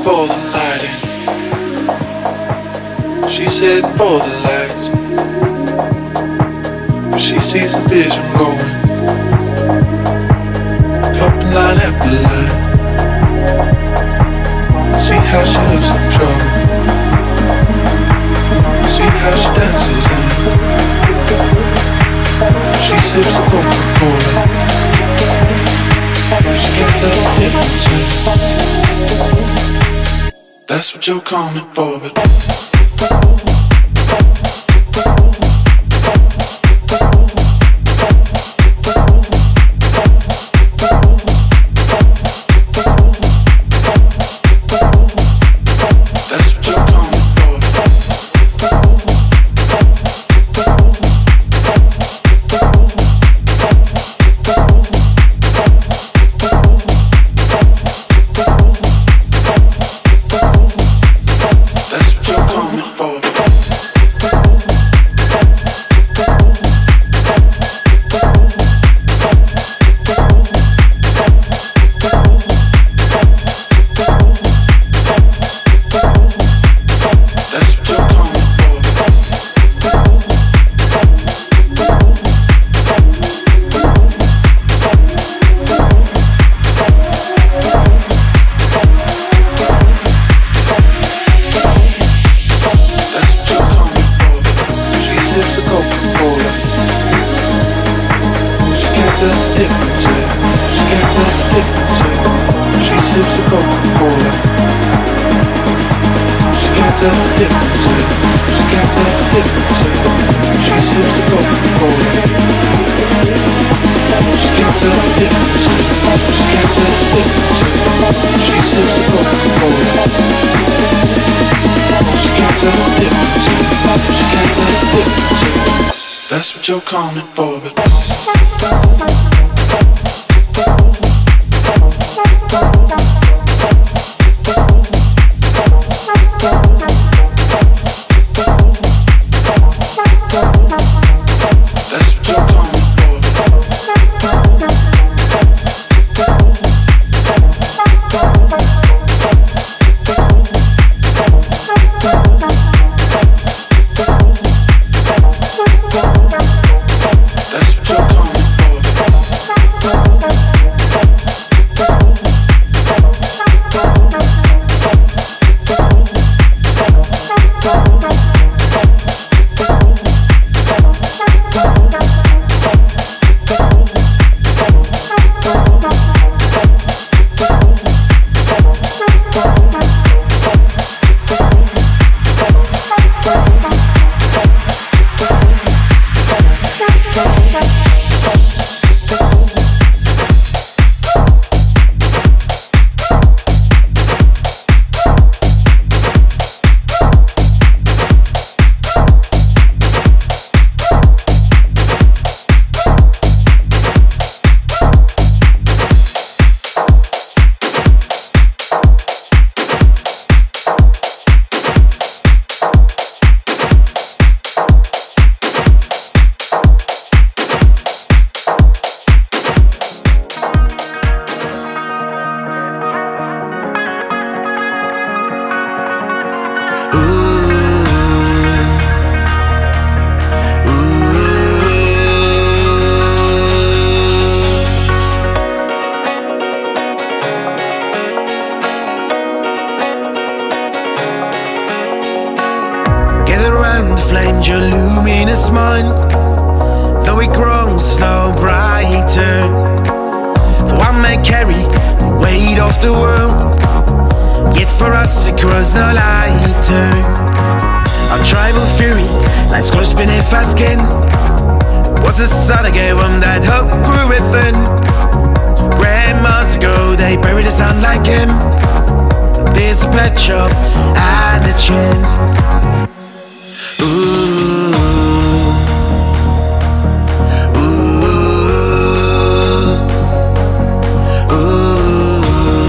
for the night in. She's heading for the light. She sees the vision going, couple line after line. See how she looks in trouble. See how she dances in. She sips a Coca-Cola. She can't tell the difference yet. That's what you're coming for, but that's what you're coming for, but your luminous mind, though it grows no brighter. For one may carry the weight of the world, yet for us it grows no lighter. Our tribal fury lies close beneath our skin. Was the sun I gave them that hope grew within. Grandmas ago they buried the sun like him. There's a pet shop and a chin. Ooh, ooh, ooh,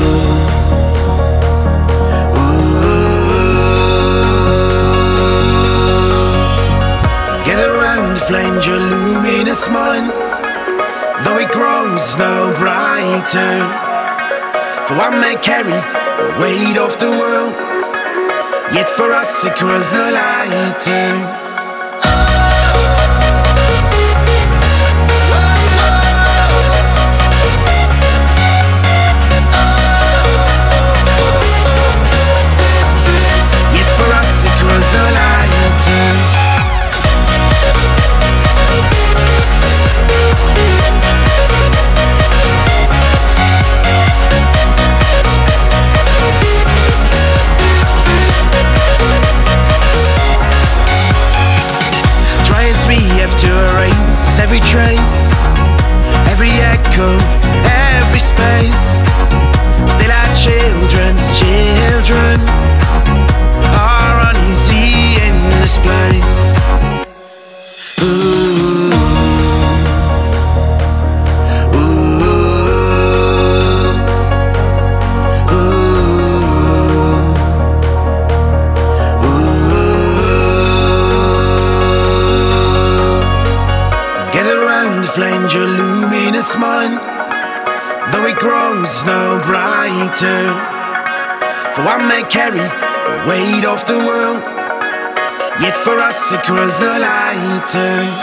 ooh. Gather round the flame, your luminous mind, though it grows no brighter. For one may carry the weight of the world. Yet for us it grows no lighter. Every trace, every echo, every space. Still our children's children are uneasy in this place. Ooh, ooh, flamed your luminous mind, though it grows no brighter. For one may carry the weight of the world, yet for us it grows no lighter.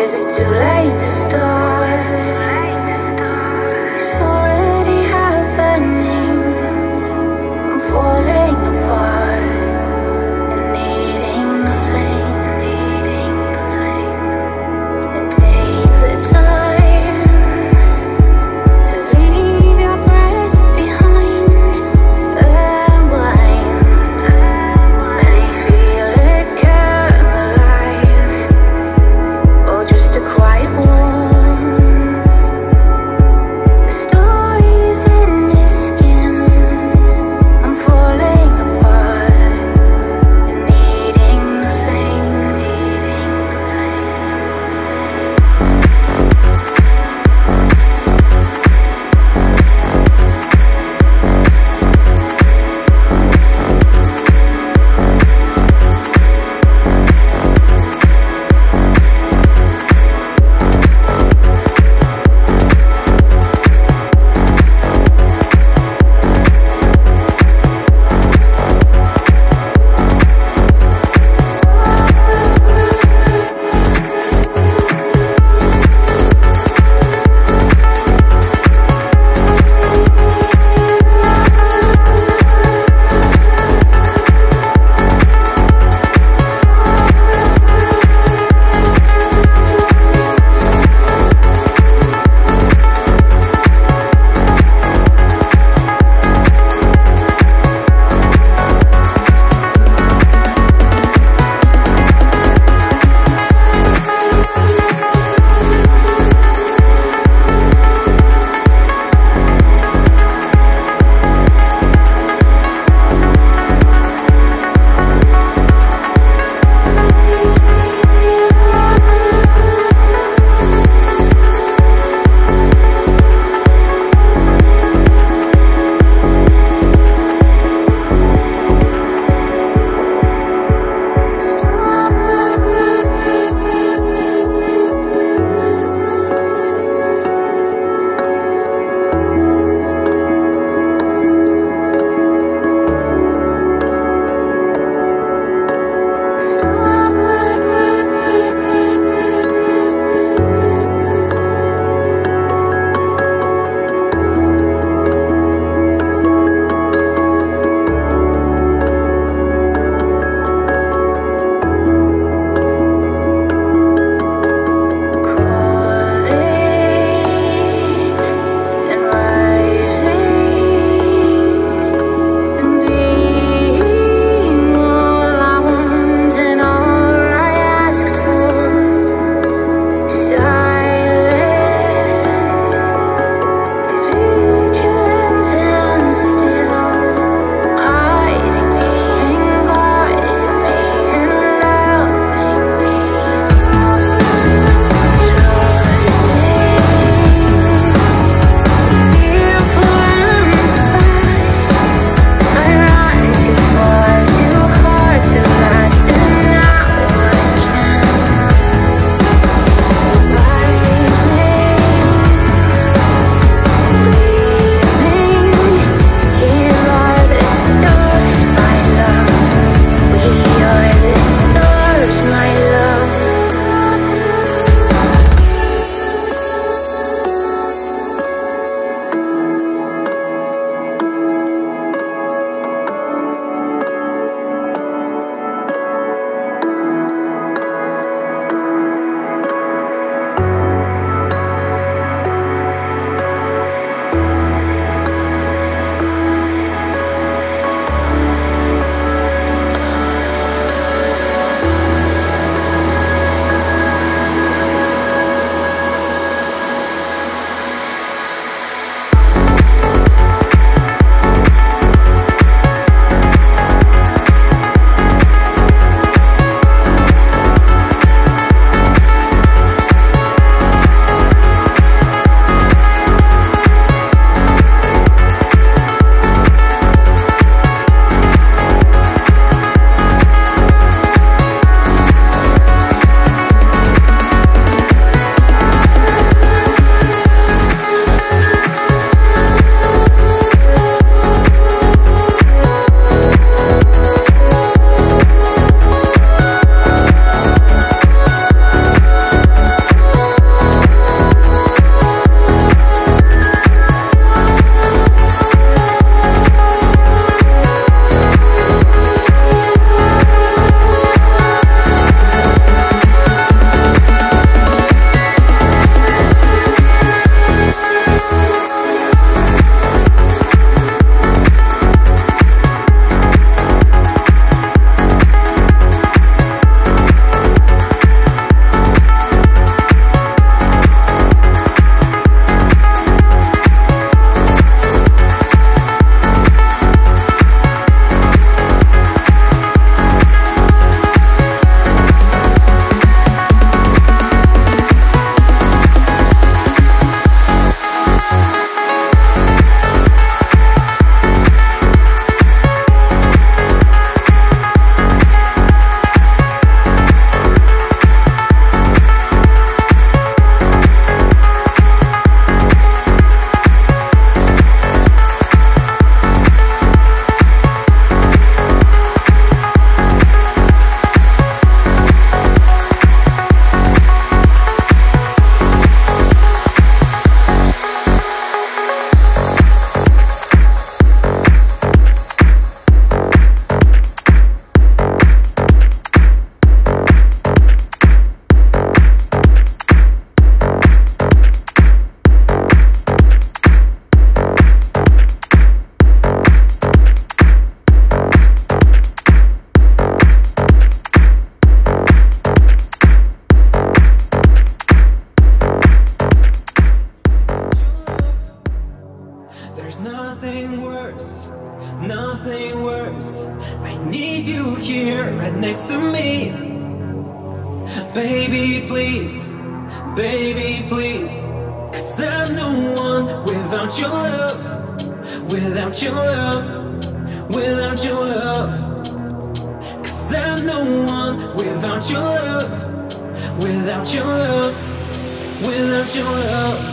is it too late to start? It's already happening. I'm falling apart and needing nothing. And take the time to leave your breath behind, unwind, and feel it come alive. Or just a quiet warmth next to me. Baby, please, baby, please. 'Cause I'm the one without your love, without your love, without your love. 'Cause I'm the one without your love, without your love, without your love.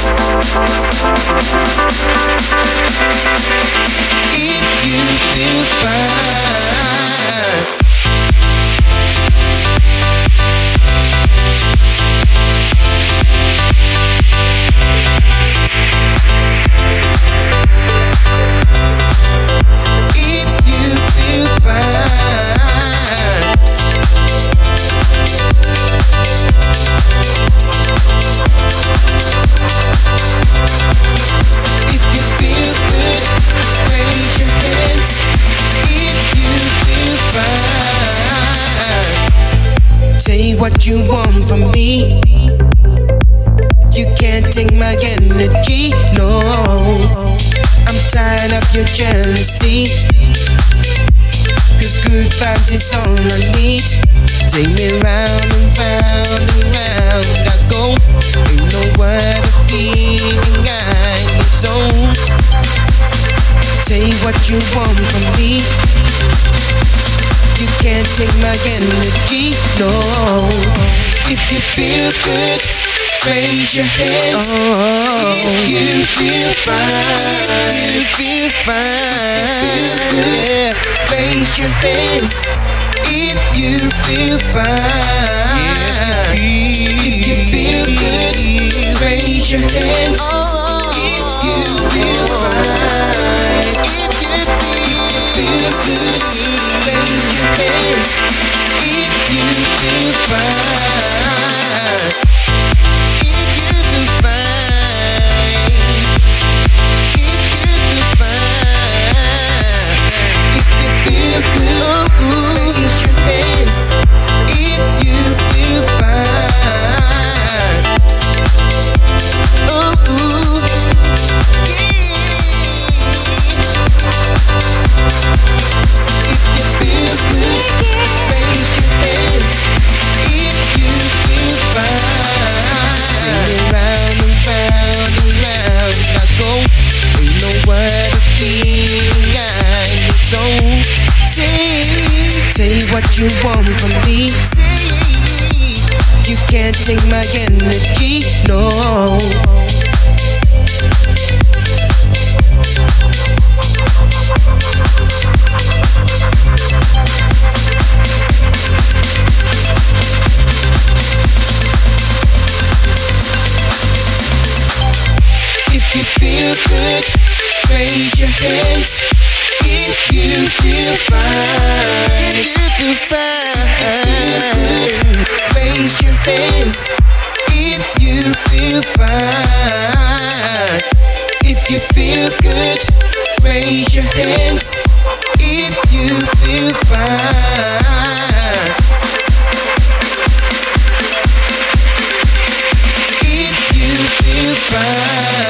If you feel fine. What you want from me? You can't take my energy, no. I'm tired of your jealousy, 'cause good vibes is all I need. Take me round and round and round I go. Ain't no other feeling I need, so take what you want from me. You can't take my energy, no. If you feel good, raise your hands. If you feel fine, you feel fine. Yeah. Raise your hands. If you feel fine, if you feel good, raise your hands. If you feel fine, if you feel good, raise your hands. If you feel fine, if you feel fine, if you feel fine, if you feel good, raise your hands. If you feel fine, oh yeah. If you feel good, raise your hands. If you feel fine, take me round and round and round I go. Ain't no other feeling I need, so say what you want from me. You can't take my energy, no. If you feel good, raise your hands. If you feel fine, if you feel fine, raise your hands. If you feel fine, if you feel good, raise your hands. If you feel fine, if you feel fine.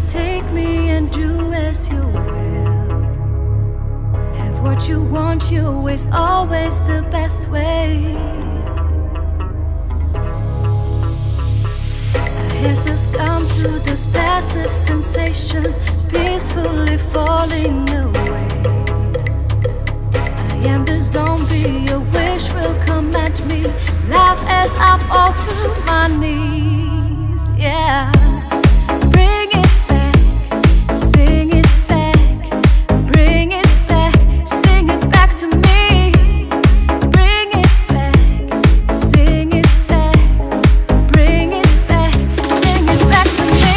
Take me and do as you will. Have what you want, your way's always the best way. I have succumbed to this passive sensation, peacefully falling away. I am the zombie, your wish will come at me. Laugh as I fall to my knees, yeah. Bring it back, sing it back. Bring it back, sing it back to me. Bring it back, sing it back. Bring it back, sing it back to me.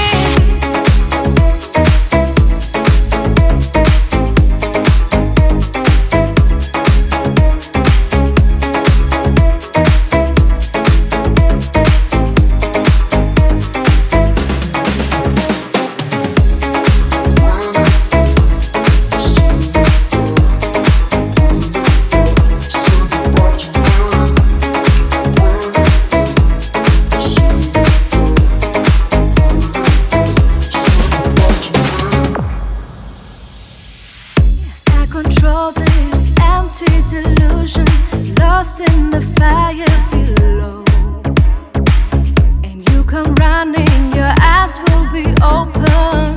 Control this empty delusion, lost in the fire below. And you come running, your eyes will be open.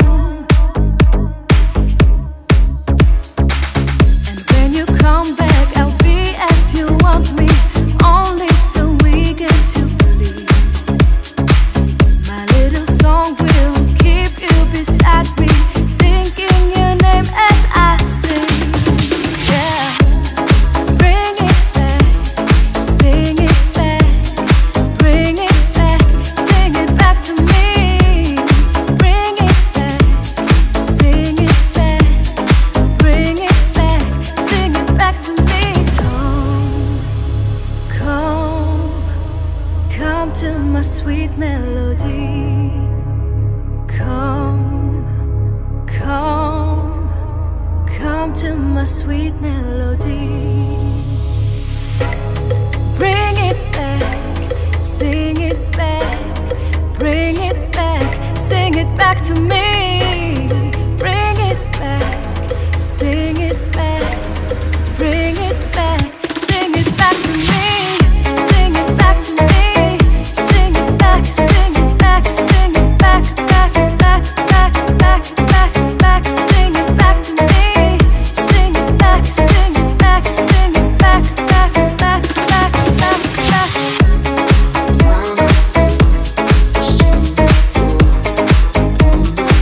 And when you come back, I'll be as you want me, only so we get to believe. My little song will keep you beside me, thinking your name as I sing. To my sweet melody, come, come, come to my sweet melody. Bring it back, sing it back. Bring it back, sing it back to me. Bring it back, sing it back. Bring it back, sing it back to me. Sing it back to me. Sing it back, sing it back, sing it back, back, back, back, back, back, back. Sing it back to me. Sing it back, sing it back, sing it back, back, back, back, back, back.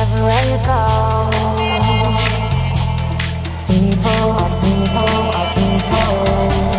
everywhere you go. People are people are people.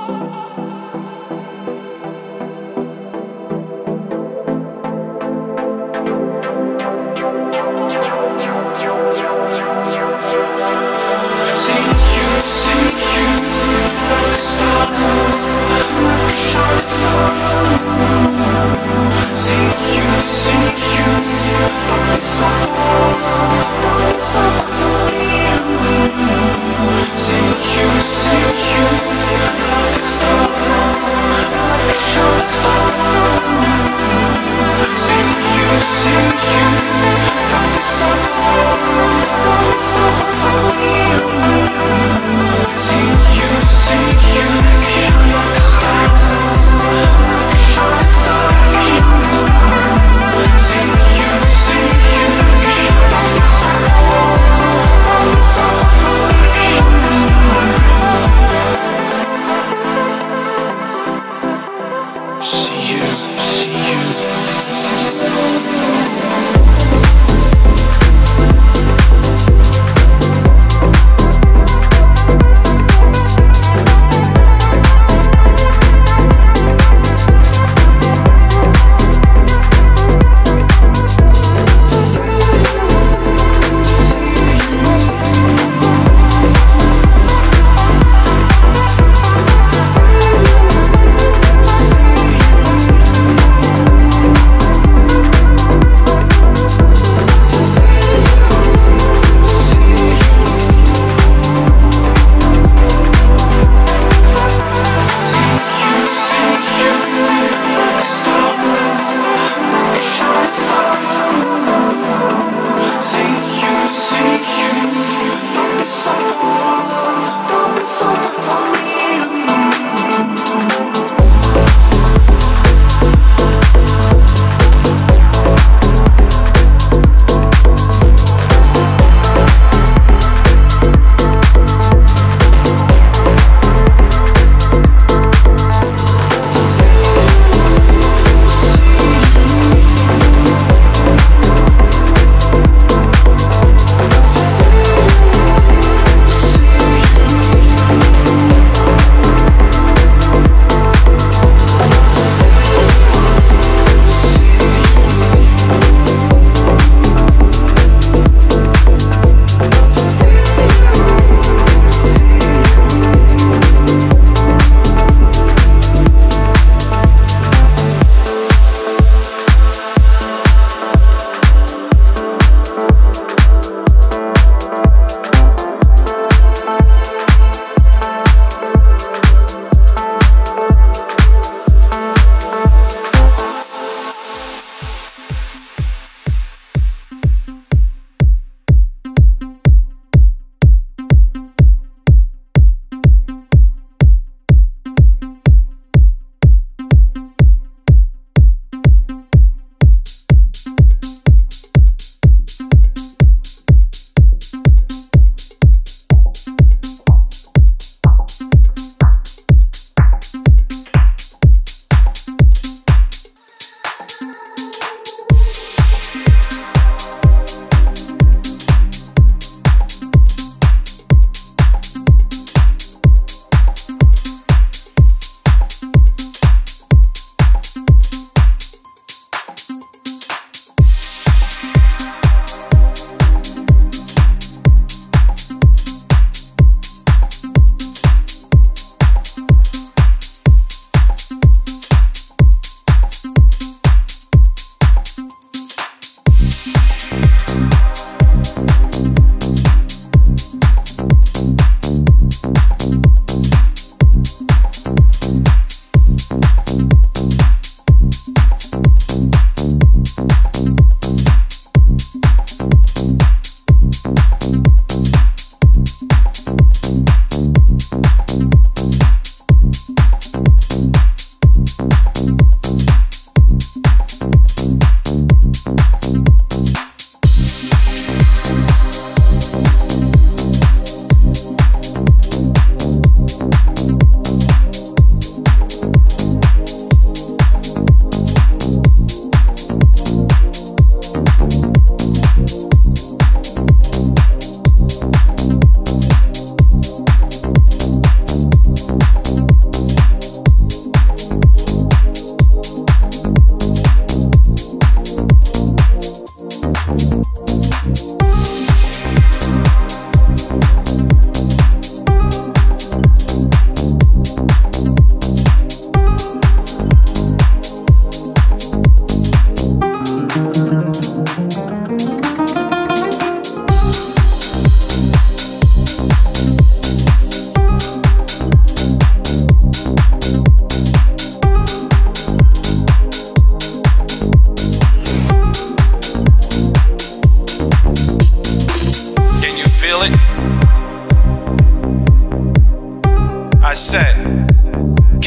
See you, like a star.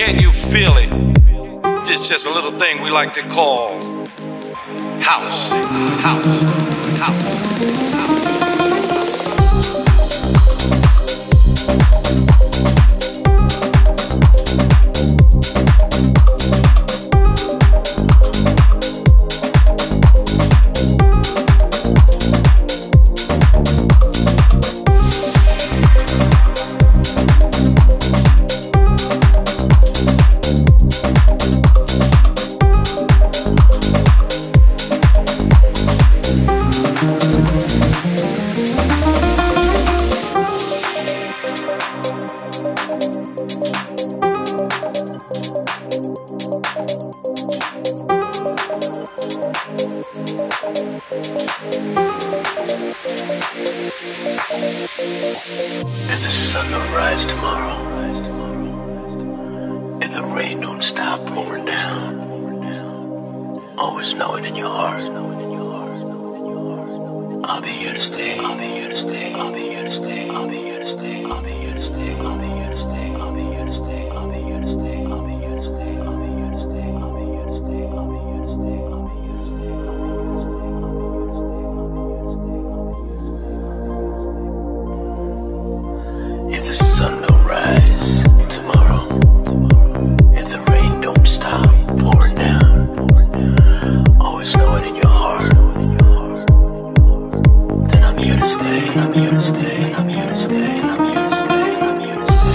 Can you feel it? It's just a little thing we like to call house, house, house, house. And the sun will rise tomorrow. And the rain don't stop pouring down. Always know it in your heart. I'll be here to stay. I'll be here to stay. I'll be here to stay. I'll be here to stay. I'll be here to stay. I'll be here to stay. I'll be here to stay. I'll be here to stay. I'll be here to stay. I'll be here to stay. I'll be here to stay. I'll be here to stay. I'll be here to stay. If the sun don't rise tomorrow, if the rain don't stop pouring down, always know it in your heart. Then I'm here to stay, and I'm here to stay, and I'm here to stay, and I'm here to stay, and I'm here to stay.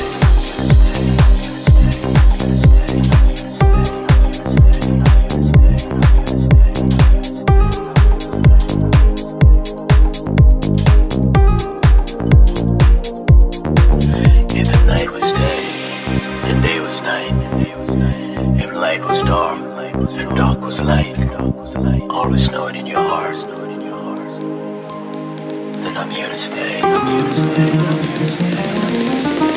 Light. Always know it in your heart. Then I'm here to stay. I'm here to stay. I'm here to stay. I'm here to stay.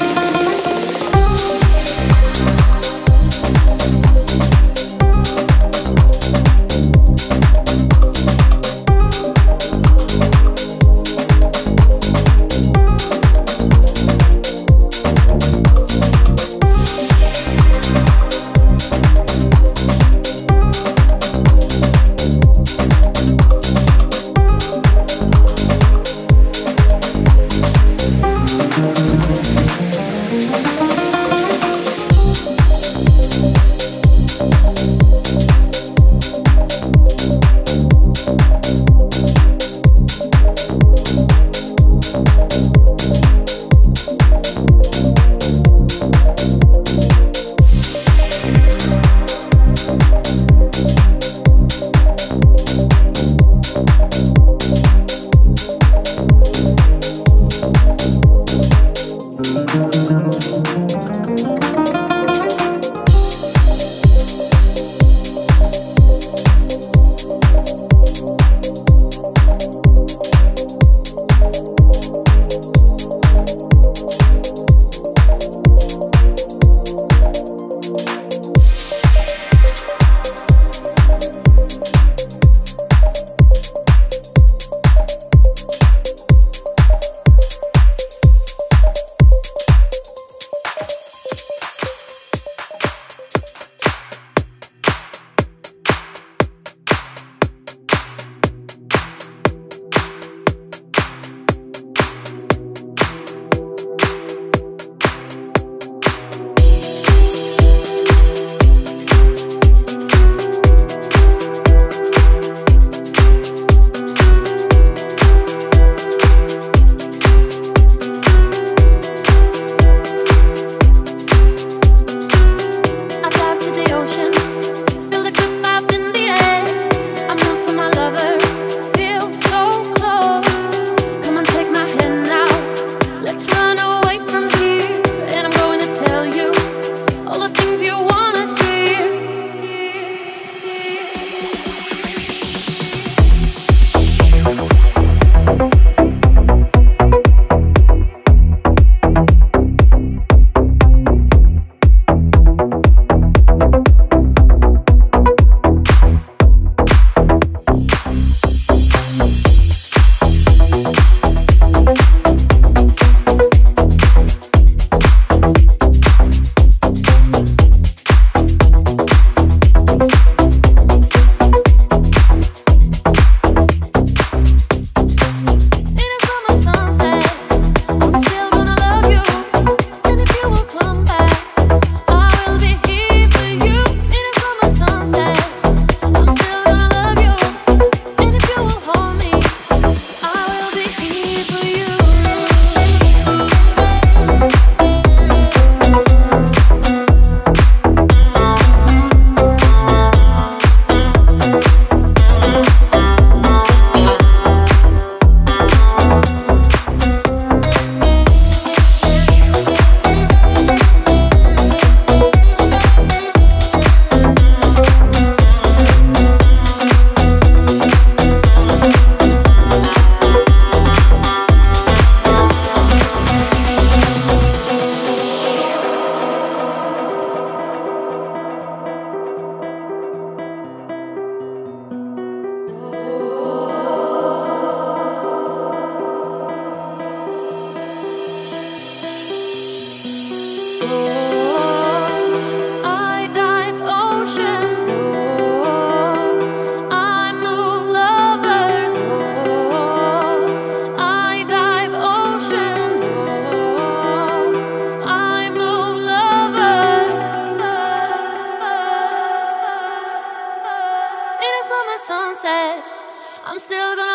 I'm still gonna